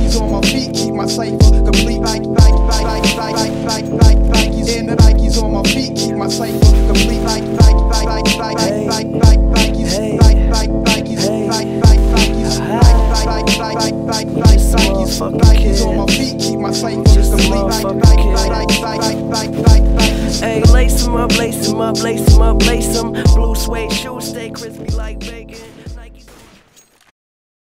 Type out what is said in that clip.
Nikes on my feet, keep my cipher complete. Nikes and the Nikes on my feet, keep my cipher complete. Nikes on my feet, keep my cipher complete. Hey, lace 'em up, lace 'em up, lace 'em up, lace 'em. Blue suede shoes stay crispy like bacon.